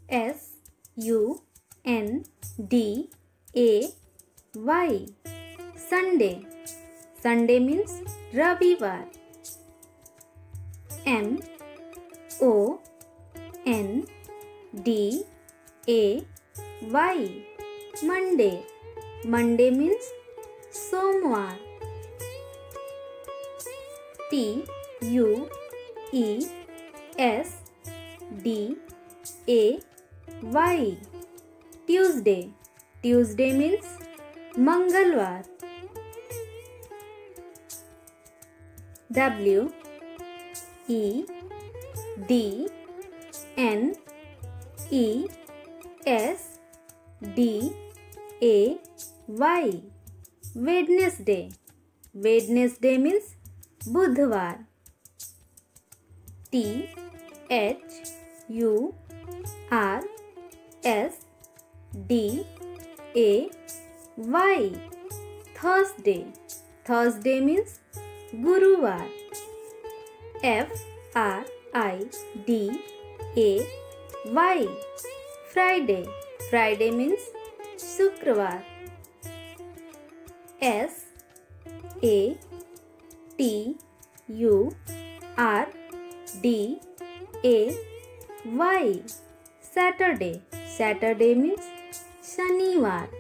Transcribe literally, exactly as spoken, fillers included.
S U N D A Y. Sunday. Sunday means Ravivar. M O N D A Y. Monday. Monday means Somwar. T U E S D A Y. Tuesday. Tuesday means Mangalwar. W E D N E S D A Y. Wednesday. Wednesday means Budhwar. T H U R S D A Y. Thursday. Thursday means Guruvar. F R I D A Y. Friday. Friday means Shukrawar. S A T U R D A Y. Saturday. Saturday means Shanivar.